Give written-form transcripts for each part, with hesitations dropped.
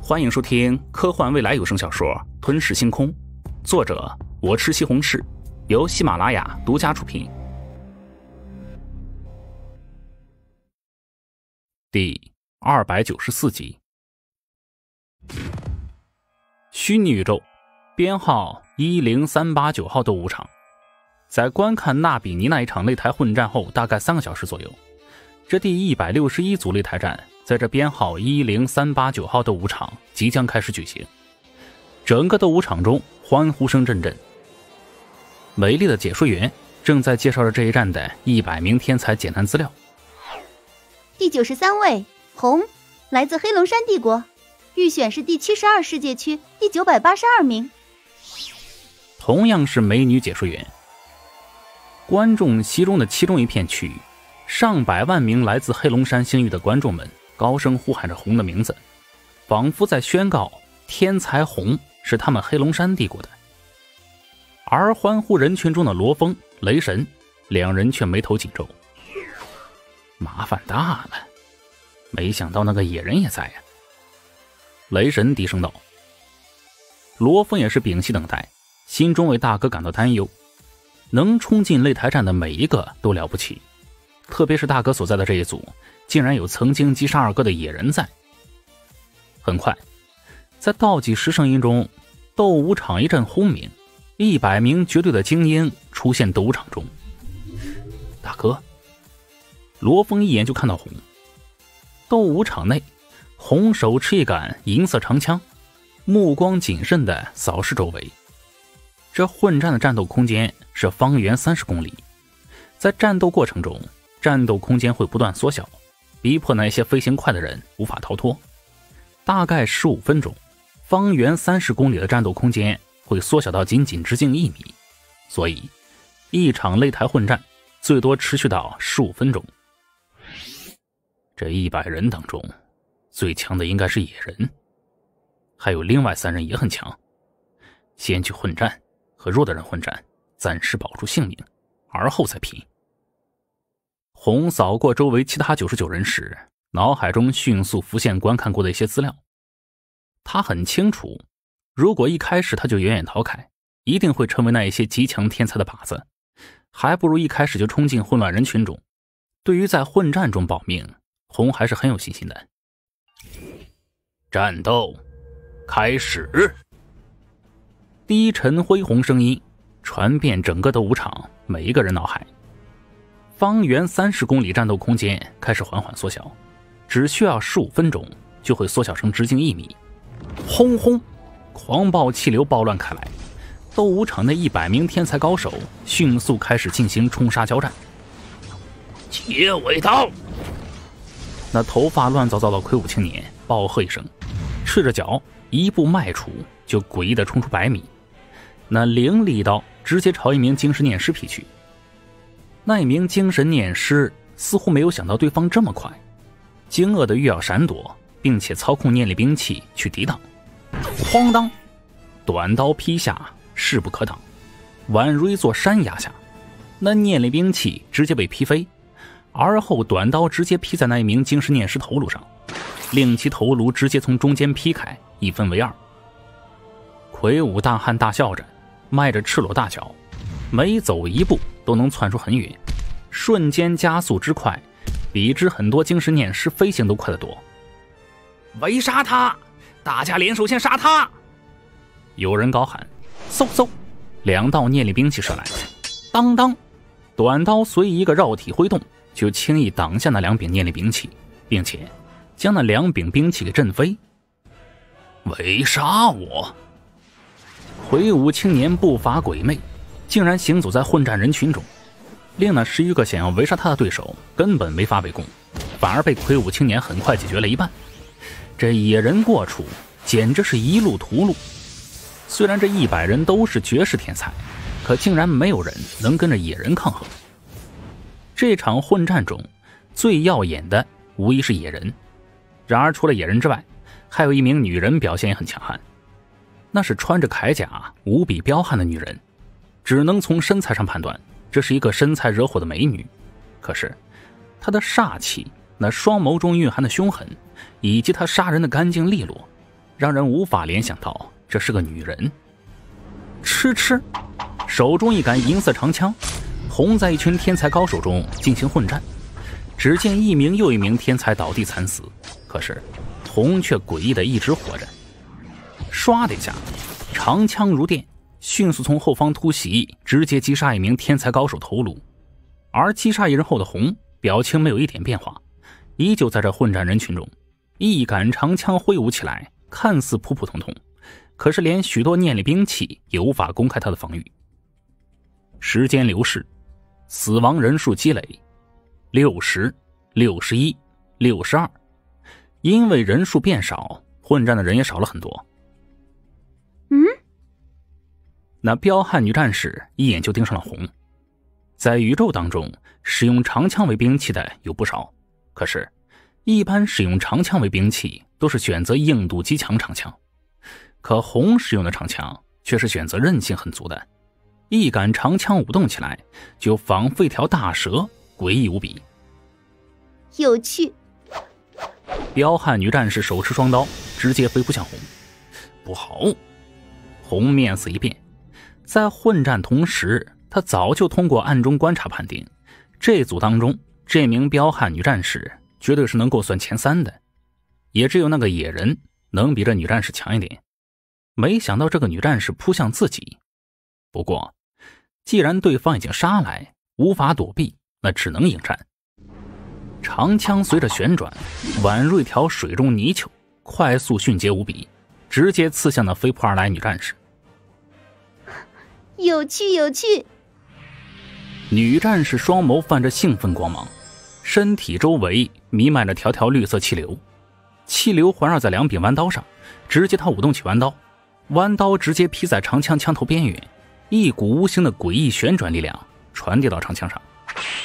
欢迎收听科幻未来有声小说《吞噬星空》，作者我吃西红柿，由喜马拉雅独家出品。第294集。虚拟宇宙编号10389号斗武场。在观看纳比尼那一场擂台混战后大概3个小时左右，这第161组擂台战在这编号10389号斗武场即将开始举行。整个斗武场中欢呼声阵阵，美丽的解说员正在介绍着这一战的100名天才简单资料。 第93位红，来自黑龙山帝国，预选是第72世界区第982名。 同样是美女解说员，观众席中的其中一片区域，上百万名来自黑龙山星域的观众们高声呼喊着红的名字，仿佛在宣告天才红是他们黑龙山帝国的。而欢呼人群中的罗峰、雷神两人却眉头紧皱，麻烦大了，没想到那个野人也在呀。雷神低声道。罗峰也是屏息等待，心中为大哥感到担忧。能冲进擂台战的每一个都了不起，特别是大哥所在的这一组竟然有曾经击杀二哥的野人在。很快在倒计时声音中，斗武场一阵轰鸣，100名绝对的精英出现斗武场中。大哥，罗峰一眼就看到红。斗武场内，红手持一杆银色长枪，目光谨慎地扫视周围。这混战的战斗空间是方圆30公里，在战斗过程中，战斗空间会不断缩小，逼迫那些飞行快的人无法逃脱。大概15分钟，方圆30公里的战斗空间会缩小到仅仅直径1米，所以一场擂台混战最多持续到15分钟。这100人当中，最强的应该是野人，还有另外3人也很强。先去混战，和弱的人混战，暂时保住性命，而后再拼。红扫过周围其他99人时，脑海中迅速浮现观看过的一些资料。他很清楚，如果一开始他就远远逃开，一定会成为那一些极强天才的靶子，还不如一开始就冲进混乱人群中。对于在混战中保命，红还是很有信心的。战斗开始。低沉恢宏声音传遍整个斗武场每一个人脑海。方圆30公里战斗空间开始缓缓缩小，只需要15分钟就会缩小成直径1米。轰轰，狂暴气流暴乱开来，斗武场内100名天才高手迅速开始进行冲杀交战。结尾刀！那头发乱糟糟的魁梧青年暴喝一声，赤着脚一步迈出，就诡异地冲出100米。那凌厉刀直接朝一名精神念师劈去。那一名精神念师似乎没有想到对方这么快，惊愕的欲要闪躲，并且操控念力兵器去抵挡。哐当，短刀劈下，势不可挡，宛如一座山压下。那念力兵器直接被劈飞，而后短刀直接劈在那一名精神念师头颅上，令其头颅直接从中间劈开，一分为2。魁梧大汉大笑着，迈着赤裸大脚，每走一步都能窜出很远，瞬间加速之快，比之很多精神念师飞行都快得多。围杀他！大家联手先杀他！有人高喊。嗖嗖，2道念力兵器射来，当当，短刀随一个绕体挥动，就轻易挡下那2柄念力兵器，并且将那2柄兵器给震飞。围杀我！魁梧青年步伐鬼魅，竟然行走在混战人群中，令那11个想要围杀他的对手根本没法围攻，反而被魁梧青年很快解决了一半。这野人过处简直是一路屠戮。虽然这100人都是绝世天才，可竟然没有人能跟着野人抗衡。这场混战中最耀眼的无疑是野人，然而除了野人之外，还有一名女人表现也很强悍。那是穿着铠甲无比彪悍的女人，只能从身材上判断这是一个身材惹火的美女，可是她的煞气，那双眸中蕴含的凶狠，以及她杀人的干净利落， 让人无法联想到这是个女人。吃吃，手中一杆银色长枪，红在一群天才高手中进行混战。只见一名又一名天才倒地惨死，可是红却诡异的一直活着。唰的一下，长枪如电，迅速从后方突袭，直接击杀一名天才高手头颅。而击杀一人后的红表情没有一点变化，依旧在这混战人群中，一杆长枪挥舞起来，看似普普通通，可是连许多念力兵器也无法攻开他的防御。时间流逝，死亡人数积累，60、61、62，因为人数变少，混战的人也少了很多。那彪悍女战士一眼就盯上了红。在宇宙当中，使用长枪为兵器的有不少，可是一般使用长枪为兵器都是选择硬度极强长枪，可红使用的长枪却是选择韧性很足的，一杆长枪舞动起来，就仿佛一条大蛇，诡异无比。 有趣。 彪悍女战士手持双刀，直接飞扑向红。不好！红面色一变，在混战同时，他早就通过暗中观察判定，这组当中这名彪悍女战士绝对是能够算前3的，也只有那个野人能比这女战士强一点。没想到这个女战士扑向自己，不过既然对方已经杀来，无法躲避，那只能迎战。长枪随着旋转，宛如一条水中泥鳅，快速迅捷无比，直接刺向那飞扑而来女战士。 有趣有趣。 女战士双眸泛着兴奋光芒，身体周围弥漫着条条绿色气流，气流环绕在两柄弯刀上，直接她舞动起弯刀，弯刀直接劈在长枪枪头边缘，一股无形的诡异旋转力量传递到长枪上。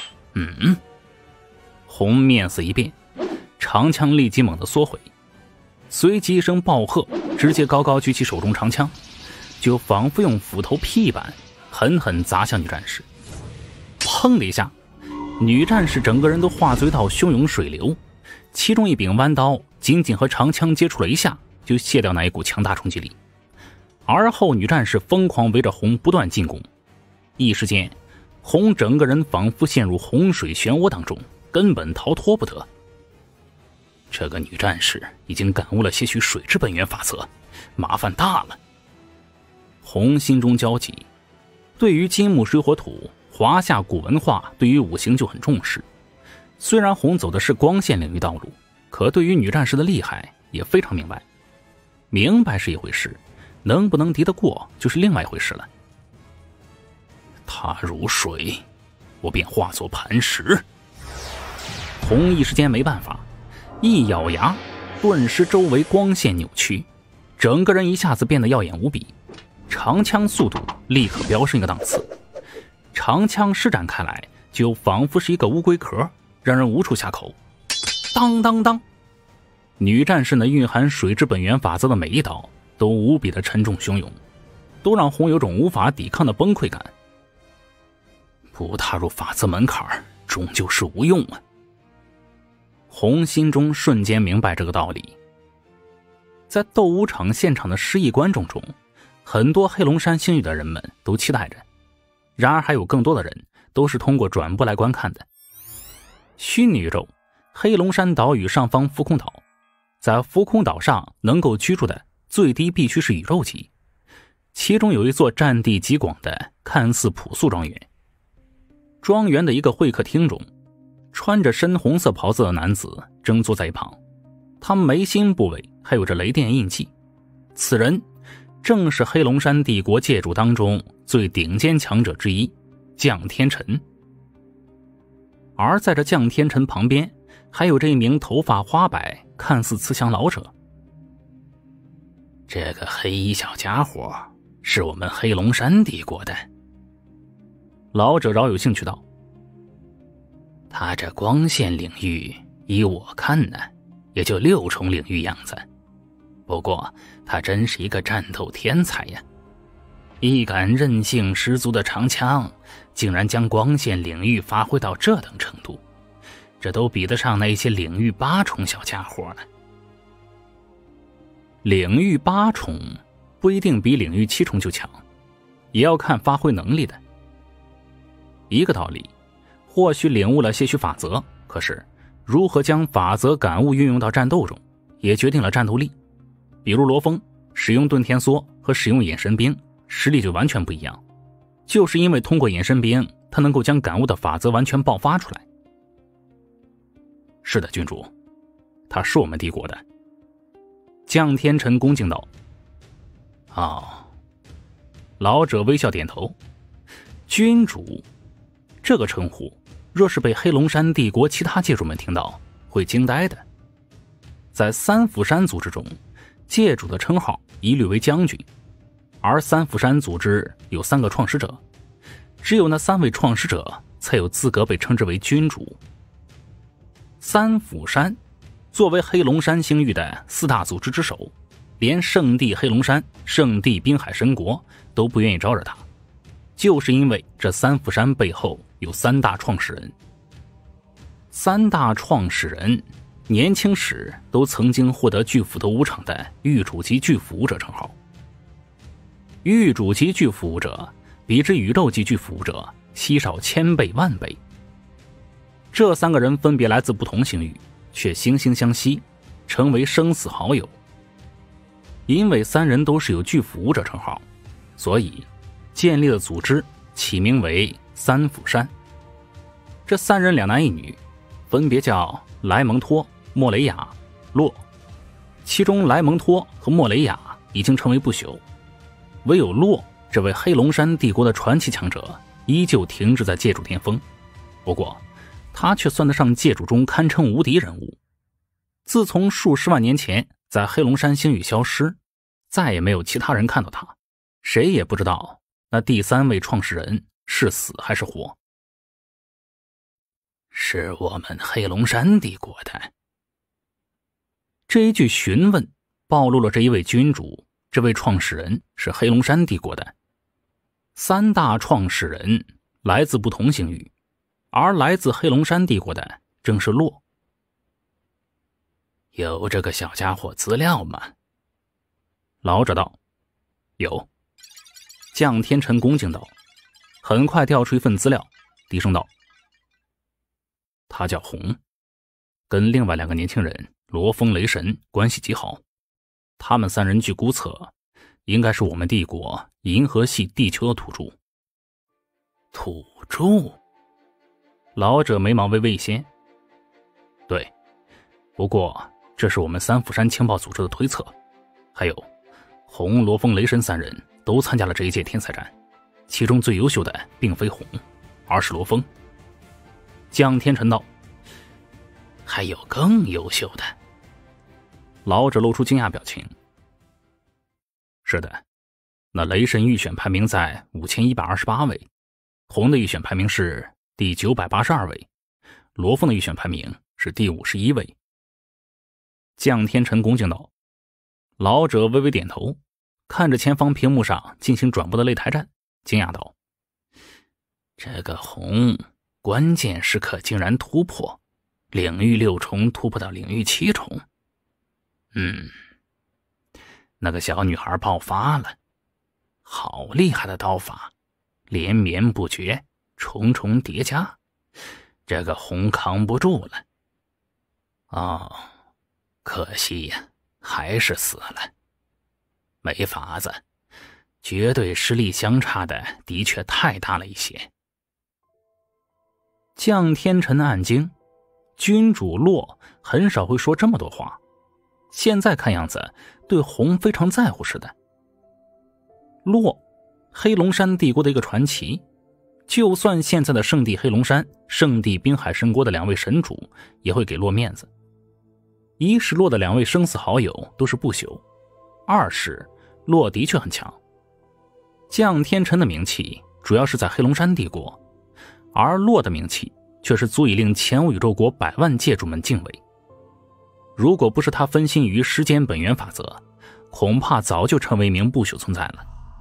红面色一变，长枪立即猛地缩回，随即一声暴喝，直接高高举起手中长枪，就仿佛用斧头劈一般，狠狠砸向女战士。砰的一下，女战士整个人都化作一道汹涌水流，其中一柄弯刀仅仅和长枪接触了一下，就卸掉那一股强大冲击力。而后女战士疯狂围着红不断进攻，一时间红整个人仿佛陷入洪水漩涡当中，根本逃脱不得。这个女战士已经感悟了些许水之本源法则，麻烦大了。红心中焦急，对于金木水火土华夏古文化，对于五行就很重视。虽然红走的是光线领域道路，可对于女战士的厉害也非常明白。明白是一回事，能不能敌得过就是另外一回事了。她如水，我便化作磐石。红一时间没办法，一咬牙，顿时周围光线扭曲，整个人一下子变得耀眼无比，长枪速度立刻飙升一个档次，长枪施展开来就仿佛是一个乌龟壳，让人无处下口。当当当，女战士那蕴含水之本源法则的每一刀都无比的沉重汹涌，都让红有种无法抵抗的崩溃感。不踏入法则门槛，终究是无用啊。红心中瞬间明白这个道理。在斗武场现场的10亿观众中，很多黑龙山星域的人们都期待着，然而还有更多的人都是通过转播来观看的。虚拟宇宙，黑龙山岛屿上方浮空岛，在浮空岛上能够居住的最低必须是宇宙级，其中有一座占地极广的看似朴素庄园。庄园的一个会客厅中，穿着深红色袍子的男子正坐在一旁，他眉心部位还有着雷电印记，此人正是黑龙山帝国界主当中最顶尖强者之一降天尘。而在这降天尘旁边还有这一名头发花白看似慈祥老者。这个黑衣小家伙是我们黑龙山帝国的。老者饶有兴趣道，他这光线领域依我看呢，也就6重领域样子，不过他真是一个战斗天才呀，一杆韧性十足的长枪竟然将光线领域发挥到这等程度，这都比得上那些领域8重小家伙了。 领域8重不一定比领域7重就强，也要看发挥能力的。一个道理，或许领悟了些许法则，可是如何将法则感悟运用到战斗中，也决定了战斗力。比如罗峰使用遁天梭和使用眼神兵，实力就完全不一样，就是因为通过眼神兵，他能够将感悟的法则完全爆发出来。是的，君主，他是我们帝国的。降天辰恭敬道。哦，老者微笑点头。君主这个称呼，若是被黑龙山帝国其他界主们听到，会惊呆的。在三府山组织中，界主的称号一律为将军，而三府山组织有3个创始者，只有那3位创始者才有资格被称之为君主。三府山作为黑龙山星域的4大组织之首，连圣地黑龙山、圣地滨海神国都不愿意招惹他，就是因为这三府山背后有3大创始人。3大创始人年轻时都曾经获得巨斧头武场的域主级巨斧武者称号。域主级巨斧武者比之宇宙级巨斧武者稀少1000倍万倍。这3个人分别来自不同星域，却惺惺相惜，成为生死好友。因为3人都是有巨斧武者称号，所以建立了组织，起名为三府山。这3人2男1女，分别叫莱蒙托、莫雷亚、洛。其中莱蒙托和莫雷亚已经成为不朽，唯有洛这位黑龙山帝国的传奇强者依旧停滞在界主巅峰。不过他却算得上界主中堪称无敌人物。自从数十万年前在黑龙山星域消失，再也没有其他人看到他，谁也不知道那第3位创始人是死还是活。是我们黑龙山帝国的。这一句询问暴露了这一位君主，这位创始人是黑龙山帝国的。3大创始人来自不同星域，而来自黑龙山帝国的正是洛。有这个小家伙资料吗？老者道。有。降天辰恭敬道，很快调出一份资料，低声道。他叫红，跟另外2个年轻人罗峰、雷神关系极好。他们3人据估测，应该是我们帝国银河系地球的土著。土著？老者眉毛微微一掀。对，不过这是我们三府山情报组织的推测。还有红、罗峰、雷神3人都参加了这一届天才战，其中最优秀的并非红，而是罗峰。降天辰道。还有更优秀的？老者露出惊讶表情。是的，那雷神预选排名在5128位，红的预选排名是第982位，罗峰的预选排名是第51位。降天辰恭敬道。老者微微点头，看着前方屏幕上进行转播的擂台战，惊讶道：这个红关键时刻竟然突破领域6重，突破到领域7重。那个小女孩爆发了，好厉害的刀法，连绵不绝，重重叠加，这个红扛不住了。哦，可惜呀，还是死了。没法子，绝对实力相差的确太大了一些。降天辰暗惊，君主洛很少会说这么多话，现在看样子对红非常在乎似的。洛，黑龙山帝国的一个传奇，就算现在的圣地黑龙山、圣地滨海神国的2位神主也会给洛面子。一是洛的2位生死好友都是不朽，二是洛的确很强。降天辰的名气主要是在黑龙山帝国，而洛的名气却是足以令前无宇宙国100万界主们敬畏。如果不是他分心于时间本源法则，恐怕早就成为一名不朽存在了。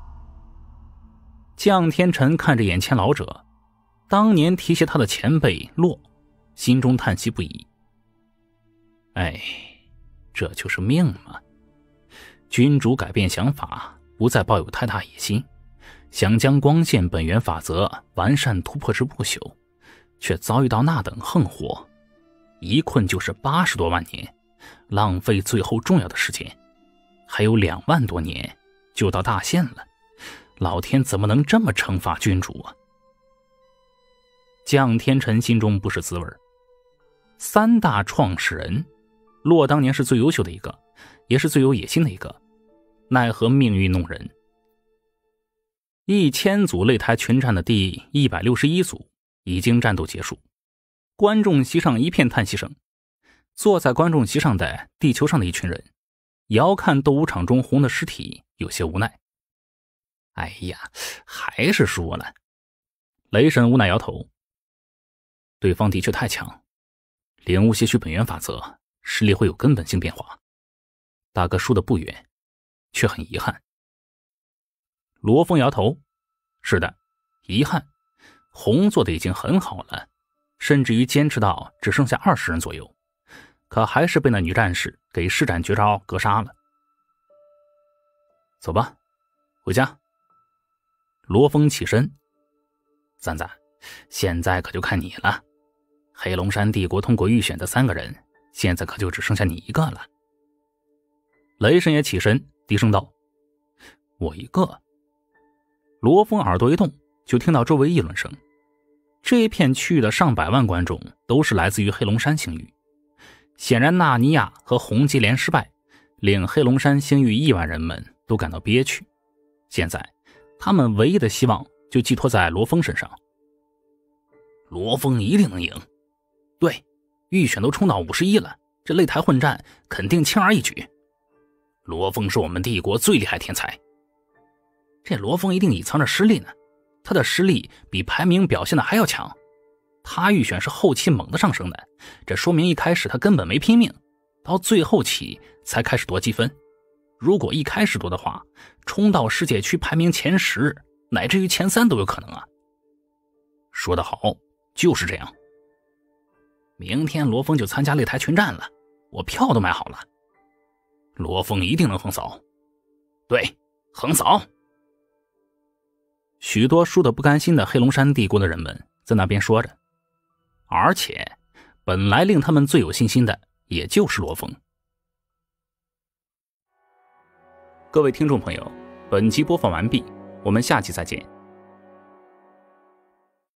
降天辰看着眼前老者，当年提携他的前辈洛，心中叹息不已。哎，这就是命嘛。 君主改变想法，不再抱有太大野心，想将光线本源法则完善突破之不朽，却遭遇到那等横祸，一困就是80多万年，浪费最后重要的时间，还有2万多年就到大限了，老天怎么能这么惩罚君主啊？降天辰心中不是滋味。3大创始人，洛当年是最优秀的一个，也是最有野心的一个，奈何命运弄人。1000组擂台群战的第161组已经战斗结束，观众席上一片叹息声。坐在观众席上的地球上的一群人，遥看斗武场中红的尸体，有些无奈。哎呀，还是输了。雷神无奈摇头，对方的确太强，领悟些许本源法则，实力会有根本性变化。大哥输得不远，却很遗憾。罗峰摇头，是的，遗憾。红做的已经很好了，甚至于坚持到只剩下20人左右，可还是被那女战士给施展绝招格杀了。走吧，回家。罗峰起身，簪簪，现在可就看你了。黑龙山帝国通过预选的3个人，现在可就只剩下你一个了。雷神也起身，低声道：我一个。罗峰耳朵一动，就听到周围议论声。这一片区域的上百万观众都是来自于黑龙山星域。显然纳尼亚和红吉连失败，令黑龙山星域亿万人们都感到憋屈。现在他们唯一的希望就寄托在罗峰身上。罗峰一定能赢。对，预选都冲到51了，这擂台混战肯定轻而易举。罗峰是我们帝国最厉害天才。这罗峰一定隐藏着实力呢，他的实力比排名表现的还要强。他预选是后期猛地上升的，这说明一开始他根本没拼命，到最后期才开始夺积分。如果一开始夺的话，冲到世界区排名前10，乃至于前3都有可能啊。说得好，就是这样。明天罗峰就参加擂台群战了，我票都买好了。罗峰一定能横扫。对，横扫。许多输得不甘心的黑龙山帝国的人们在那边说着，而且本来令他们最有信心的也就是罗峰。各位听众朋友，本集播放完毕，我们下期再见。